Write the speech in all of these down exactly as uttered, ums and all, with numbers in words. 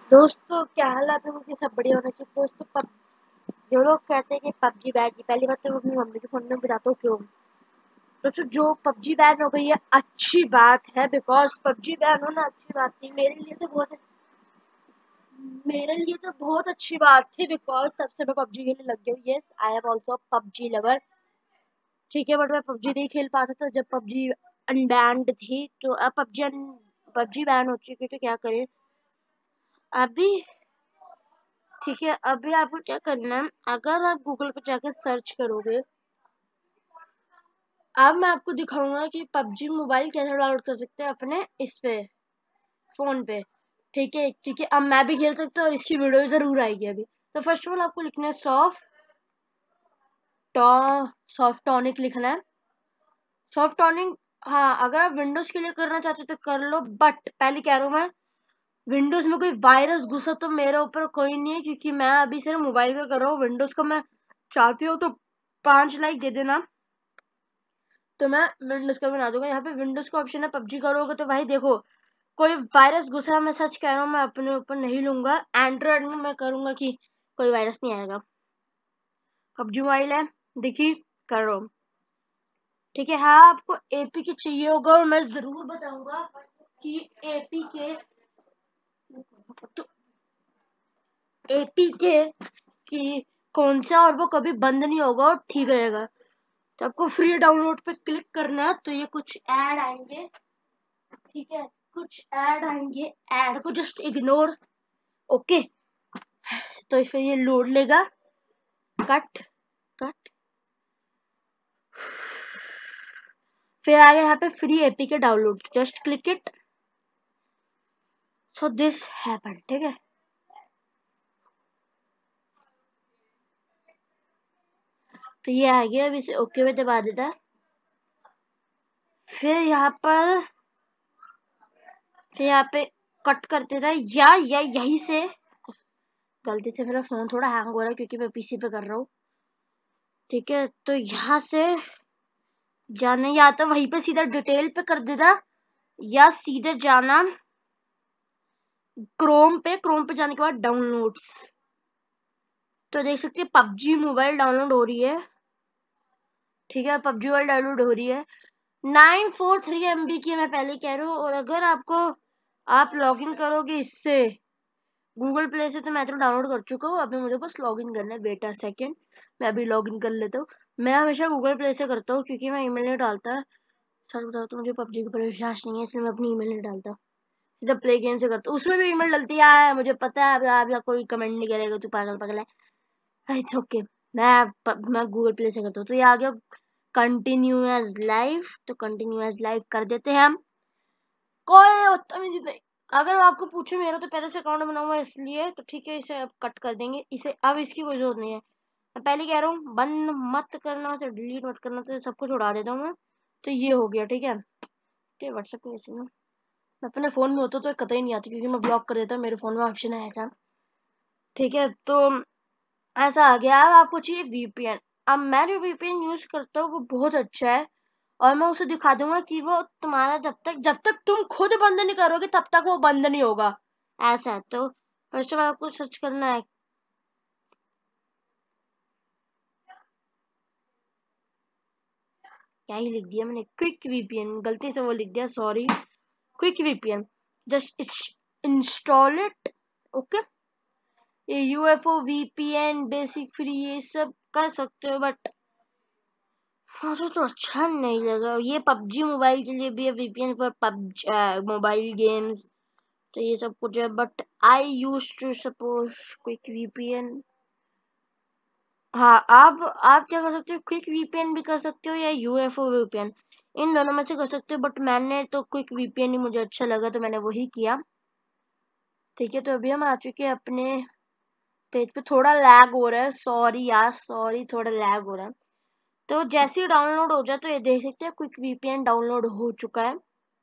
दोस्तों क्या हाल है आप लोगों की। सब बढ़िया होना चाहिए दोस्तों। पब जो लोग कहते हैं कि पबजी बैन की, पहली बात तो मैं अपनी मम्मी के फोन में बताता हूँ क्यों। दोस्तों जो पबजी बैन हो गई है अच्छी बात है, बिकॉज पबजी बैन होना अच्छी बात थी मेरे लिए तो बहुत मेरे लिए तो बहुत अच्छी बात थी, बिकॉज तब से मैं पबजी खेलने लग गई हूँ। Yes, I am also PUBG lover. ठीक है, बट मैं पबजी नहीं खेल पाता था जब पबजी अनबैंड थी। तो अब पबजी पबजी बैन हो चुकी है तो क्या करें अभी। ठीक है, अभी आपको क्या करना है, अगर आप गूगल पे जाकर सर्च करोगे, अब मैं आपको दिखाऊंगा कि पबजी मोबाइल कैसे डाउनलोड कर सकते हैं अपने इस पे फोन पे। ठीक है, क्योंकि अब मैं भी खेल सकता हूँ और इसकी वीडियो जरूर आएगी अभी। तो फर्स्ट ऑफ ऑल आपको लिखना है सॉफ्ट टॉ सॉफ्ट टॉनिक लिखना है। सॉफ्ट टॉनिक, हाँ, अगर आप विंडोज के लिए करना चाहते हो तो कर लो, बट पहले कह रहा हूँ मैं, विंडोज में कोई वायरस घुसा तो मेरे ऊपर कोई नहीं है, क्योंकि मैं अभी सिर्फ मोबाइल का कर रहा हूँ। विंडोज का मैं चाहती हूँ तो पांच लाइक दे देना, तो मैं विंडोज का बना दूंगा। यहाँ पे विंडोज का ऑप्शन है, पबजी करोगे तो भाई देखो कोई वायरस घुसा है, मैं सच कह रहा हूँ, मैं अपने ऊपर नहीं लूंगा। एंड्रॉइड में मैं करूंगा कि कोई वायरस नहीं आएगा। पबजी मोबाइल है, देखिए कर रहा हूँ। ठीक है, हाँ आपको एपी की चाहिए होगा और मैं जरूर बताऊंगा कि एपी के तो एपी के कि कौन सा, और वो कभी बंद नहीं होगा और ठीक रहेगा। तो आपको फ्री डाउनलोड पे क्लिक करना है, तो ये कुछ ऐड आएंगे। ठीक है, कुछ ऐड आएंगे, ऐड को जस्ट इग्नोर। ओके, तो फिर ये लोड लेगा। कट कट फिर आ गया यहाँ पे free APK download, just click it. So this happen. ठीक है, तो ये आ गया। अब इसे ओके में दबा देता। फिर यहाँ पर फिर यहाँ पे कट कर देता है, या या यहीं से गलती से मेरा फोन थोड़ा हैंग हो रहा है क्योंकि मैं पीसी पे कर रहा हूँ। ठीक है, तो यहाँ से जाना, या तो वहीं पे सीधा डिटेल पे कर देता, या सीधे जाना क्रोम पे। क्रोम पे जाने के बाद डाउनलोड्स, तो देख सकते हैं पबजी मोबाइल डाउनलोड हो रही है। ठीक है, पबजी मोबाइल डाउनलोड हो रही है। Nine four three M B की मैं पहले कह रहा हूँ। और अगर आपको आप लॉगिन करोगे इससे गूगल प्ले से, तो मैं तो डाउनलोड कर चुका हूँ। अभी मुझे बस लॉगिन करना है। बेटा सेकंड, मैं अभी लॉगिन कर लेता हूँ। मैं हमेशा गूगल प्ले से करता हूँ क्योंकि मैं ईमेल नहीं डालता। सच बताओ तो मुझे पबजी के ऊपर विश्वास नहीं है, इसलिए मैं अपनी ईमेल नहीं डालता, सीधा प्ले गेम से करता हूँ। उसमें भी ईमेल डलती है, मुझे पता है। अब आप कोई कमेंट नहीं करेगा तू पागल पागल है, इट्स ओके। मैं प- मैं गूगल प्ले से करता हूँ। तो ये आ गया कंटिन्यू एज लाइव, तो कंटिन्यू एज लाइव कर देते हैं हम। कोई बदतमीजी नहीं। अगर वो आपको पूछे मेरा तो पहले से अकाउंट बना हुआ है इसलिए, तो ठीक है, इसे अब कट कर देंगे। इसे अब इसकी कोई जरूरत नहीं है। मैं पहले कह रहा हूँ बंद मत करना, उसे डिलीट मत करना, तो सब कुछ उड़ा देता हूँ मैं। तो ये हो गया। ठीक है, तो व्हाट्सएप पे ऐसे ना, मैं अपने फोन में होता तो कतई नहीं आती क्योंकि मैं ब्लॉक कर देता, मेरे फोन में ऑप्शन है ऐसा। ठीक है, तो ऐसा आ गया। अब आपको चाहिए वीपीएन। अब मैं जो वीपीएन यूज करता हूँ वो बहुत अच्छा है, और मैं उसे दिखा दूंगा कि वो तुम्हारा जब तक जब तक तुम खुद बंद नहीं करोगे तब तक वो बंद नहीं होगा। ऐसा है, तो फर्स्ट ऑफ ऑल आपको सर्च करना है। क्या ही लिख दिया मैंने, क्विक वीपीएन, गलती से वो लिख दिया, sorry. Quick VPN, just install it. Okay, ये यूएफओ वीपीएन बेसिक फ्री ये सब कर सकते हो, बट मुझे तो अच्छा नहीं लगा। ये पबजी मोबाइल के लिए भी है, VPN for PUBG mobile games, तो ये सब कुछ है। But I use to suppose quick VPN. हाँ, आप आप क्या कर सकते हो, क्विक वीपीएन भी कर सकते हो या यूएफओ वीपीएन, इन दोनों में से कर सकते हो। बट मैंने तो क्विक वीपीएन ही मुझे अच्छा लगा, तो मैंने वही किया। ठीक है, तो अभी हम आ चुके हैं अपने पेज पे। थोड़ा लैग हो रहा है, सॉरी यार, सॉरी, थोड़ा लैग हो रहा है। तो जैसे ही डाउनलोड हो जाए तो ये देख सकते हैं क्विक वीपीएन डाउनलोड हो चुका है।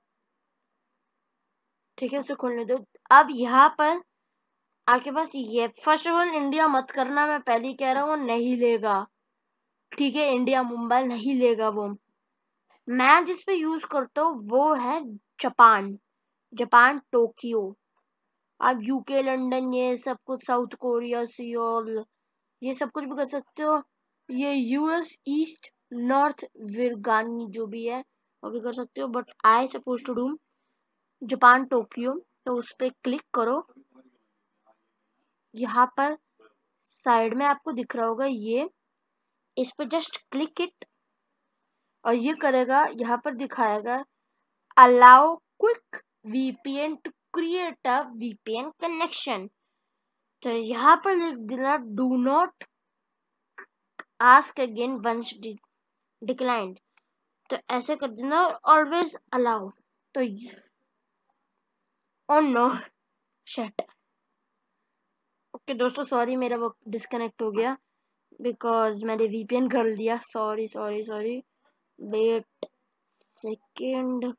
ठीक है, उसे खोलने दो। अब यहाँ पर आपके पास ये, फर्स्ट ऑफ ऑल इंडिया मत करना, मैं पहले ही कह रहा हूँ, वो नहीं लेगा। ठीक है, इंडिया मुंबई नहीं लेगा वो। मैं जिस पे यूज करता हूँ वो है जापान, जापान टोक्यो। आप यूके, लंदन, ये सब कुछ, साउथ कोरिया, सियोल, ये सब कुछ भी कर सकते हो। ये यूएस ईस्ट नॉर्थ विरगानी जो भी है वो भी कर सकते हो, but I suppose to do Japan Tokyo. तो उस पर क्लिक करो। यहाँ पर साइड में आपको दिख रहा होगा ये, इस पर जस्ट क्लिक इट और ये करेगा, यहाँ पर दिखाएगा allow quick VPN to create a VPN connection. तो यहाँ पर लिख देना do not ask again once declined. तो ऐसे कर देना, ऑलवेज अलाउ। तो ओ नो शिट। ओके दोस्तों, सॉरी मेरा वो डिस्कनेक्ट हो गया बिकॉज मैंने वीपीएन कर लिया। Sorry sorry sorry, wait second.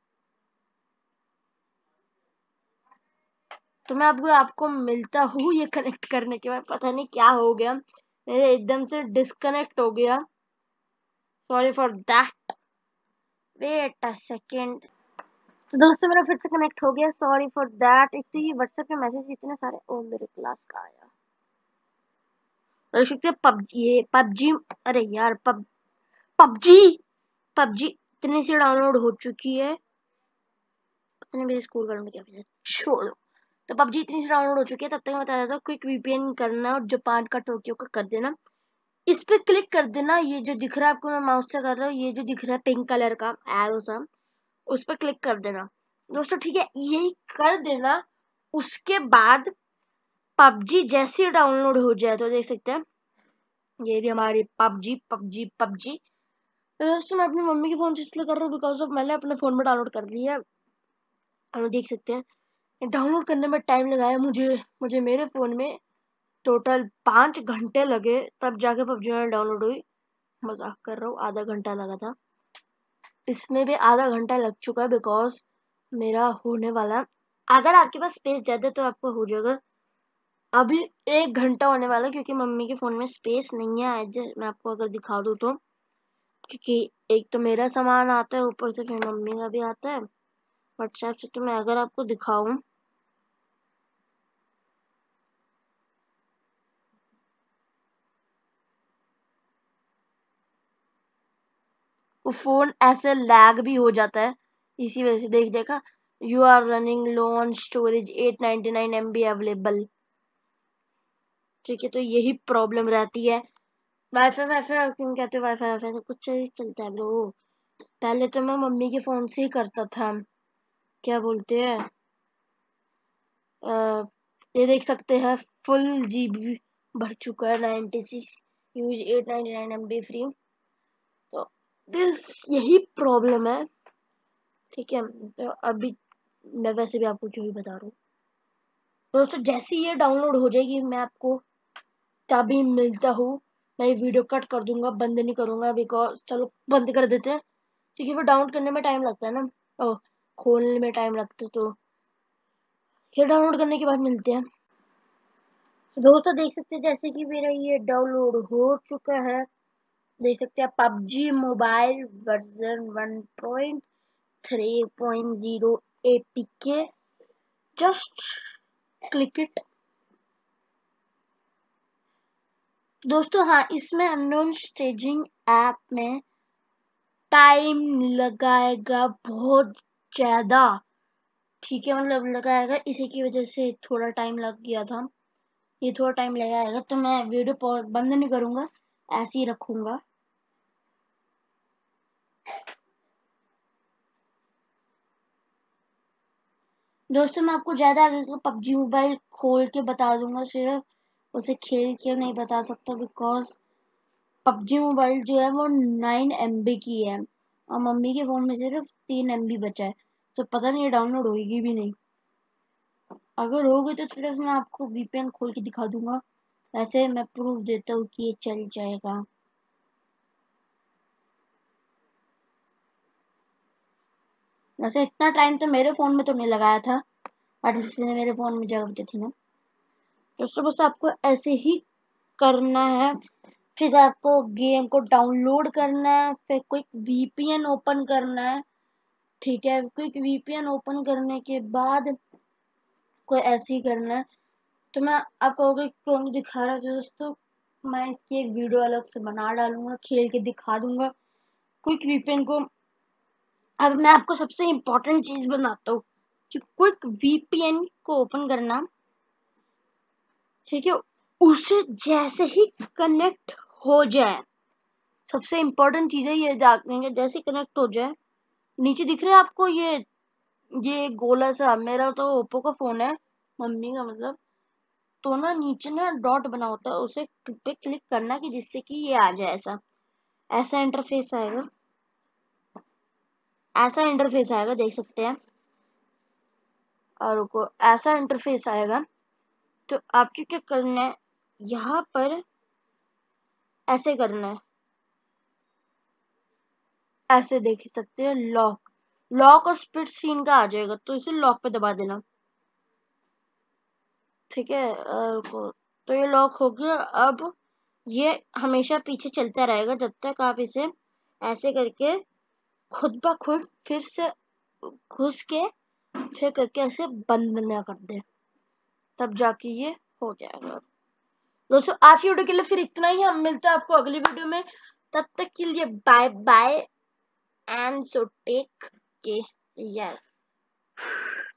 तो मैं आपको आपको मिलता हूँ ये कनेक्ट करने के बाद। पता नहीं क्या हो गया, मेरे एकदम से डिस्कनेक्ट हो गया। Sorry for that, wait a second. तो दोस्तों मेरा फिर से कनेक्ट हो गया, सॉरी फॉर दैट। एक तो ये व्हाट्सएप पे मैसेज इतने सारे, ओ मेरे क्लास का आया। देख सकते हैं पबजी, ये पबजी, अरे यार पब पबजी पबजी इतने से डाउनलोड हो चुकी है। पता नहीं मेरे स्कूल वालों ने क्या भेजा, छोड़ो। तो पबजी इतनी से डाउनलोड हो चुकी है, तब तक मैं बता देता हूँ। क्विक वीपीएन करना है और जापान का टोक्यो का कर देना। इस पे क्लिक कर देना, ये जो दिख रहा है आपको, मैं माउस से कर रहा हूँ, ये जो दिख रहा है पिंक कलर का एरो सा, उस पर क्लिक कर देना दोस्तों। ठीक है, यही कर देना। उसके बाद पबजी जैसे डाउनलोड हो जाए तो देख सकते हैं ये भी हमारी पबजी पबजी पबजी। तो दोस्तों मैं अपनी मम्मी के फोन से इसलिए कर रहा हूँ बिकॉज ऑफ मैंने अपने फोन में डाउनलोड कर लिया है। और देख सकते हैं डाउनलोड करने में टाइम लगाया मुझे मुझे मेरे फोन में टोटल पाँच घंटे लगे, तब जाके पबजी डाउनलोड हुई। मजाक कर रहा हूँ, आधा घंटा लगा था। इसमें भी आधा घंटा लग चुका है बिकॉज मेरा होने वाला है। अगर आपके पास स्पेस ज्यादा है तो आपको हो जाएगा। अभी एक घंटा होने वाला है क्योंकि मम्मी के फोन में स्पेस नहीं है। आज मैं आपको अगर दिखा दूँ तो, क्योंकि एक तो मेरा सामान आता है, ऊपर से फिर मम्मी का भी आता है व्हाट्सएप से। तो मैं अगर आपको दिखाऊं, वो फोन ऐसे लैग भी हो जाता है इसी वजह से। देख देखा, you are running low on storage, at ninety nine M B available. ठीक है, तो यही प्रॉब्लम रहती है। वाईफाई वाईफाई क्यों कहते हो, वाईफाई वाईफाई सब कुछ सही चलता है ब्रो। पहले तो मैं मम्मी के फोन से ही करता था, क्या बोलते हैं, आ, ये देख सकते हैं फुल जीबी भर चुका है, ninety six use at ninety nine M B free. तो दिस यही प्रॉब्लम है। ठीक है, तो अभी मैं वैसे भी आपको क्यों ही बता रहा हूँ दोस्तों। जैसे ये डाउनलोड हो जाएगी मैं आपको तभी मिलता हूँ। मैं ये वीडियो कट कर दूंगा, बंद नहीं करूंगा बिकॉज, चलो बंद कर देते हैं क्योंकि वो डाउनलोड करने में टाइम लगता है ना, ओ खोलने में टाइम लगता है। तो ये डाउनलोड करने के बाद मिलते हैं। तो दोस्तों देख सकते हैं जैसे कि मेरा ये डाउनलोड हो चुका है। देख सकते हैं PUBG mobile version one point three point zero APK. Just click it दोस्तों। हाँ, इसमें अननोन स्टेजिंग ऐप में टाइम लगाएगा बहुत ज्यादा। ठीक है, मतलब लगाएगा, इसी की वजह से थोड़ा टाइम लग गया था। ये थोड़ा टाइम लगाएगा, तो मैं वीडियो बंद नहीं करूंगा, ऐसे ही रखूंगा। दोस्तों मैं आपको ज्यादा आगे का पबजी मोबाइल खोल के बता दूंगा, सिर्फ उसे खेल के नहीं बता सकता बिकॉज पबजी मोबाइल जो है वो नाइन एम बी की है और मम्मी के फोन में सिर्फ तीन एम बी बचा है। तो पता नहीं ये डाउनलोड होगी भी नहीं। अगर हो गई तो सिर्फ मैं आपको वीपीएन खोल के दिखा दूंगा, ऐसे मैं प्रूफ देता हूँ कि ये चल जाएगा। वैसे इतना टाइम तो मेरे फोन में तो नहीं लगाया था, बट इसलिए मेरे फोन में जगह बची थी ना। दोस्तों बस आपको ऐसे ही करना है। फिर आपको गेम को डाउनलोड करना है, फिर क्विक वीपीएन ओपन करना है। ठीक है, क्विक वीपीएन ओपन करने के बाद आपको ऐसे ही करना है। तो मैं आपको कहोगे क्यों नहीं दिखा रहा था दोस्तों, मैं इसकी एक वीडियो अलग से बना डालूंगा, खेल के दिखा दूंगा क्विक वीपीएन को। अब मैं आपको सबसे इम्पोर्टेंट चीज बनाता हूँ कि क्विक वीपीएन को ओपन करना, ठीक है, उसे जैसे ही कनेक्ट हो जाए, सबसे इम्पोर्टेंट चीज है ये जानेंगे, जैसे कनेक्ट हो जाए, नीचे दिख रहा है आपको ये ये गोला सा, मेरा तो ओप्पो का फोन है, मम्मी का मतलब, तो ना नीचे ना डॉट बना होता है, उसे पे क्लिक करना कि जिससे कि ये आ जाए, ऐसा ऐसा इंटरफेस आएगा, ऐसा इंटरफेस आएगा, देख सकते हैं। और को ऐसा इंटरफेस आएगा तो आपको क्या करना है, यहाँ पर ऐसे करना है, ऐसे देख सकते हैं, लॉक लॉक और स्प्लिट स्क्रीन का आ जाएगा, तो इसे लॉक पे दबा देना, ठीक है। और को तो ये लॉक हो गया। अब ये हमेशा पीछे चलता रहेगा जब तक आप इसे ऐसे करके खुद ब खुद फिर से घुस के फिर करके ऐसे बंद ना कर दे, तब जाके ये हो जाएगा। दोस्तों आज की वीडियो के लिए फिर इतना ही, हम मिलते हैं आपको अगली वीडियो में, तब तक के लिए bye bye and so take care.